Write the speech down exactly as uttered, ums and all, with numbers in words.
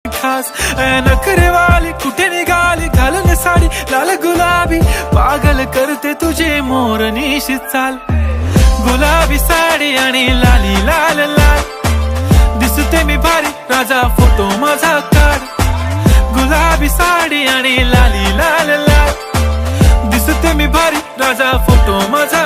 खास नखरे वाली कुठे निघाली घालून साडी लाल गुलाबी पागल करते तुझे मोरनीशी चाल गुलाबी साडी आणि लाली लाल लाल दिसते मी भारी राजा फोटो माझा काढ गुलाबी साडी आणि लाली लाल लाल दिसते मी भारी राजा फोटो माझा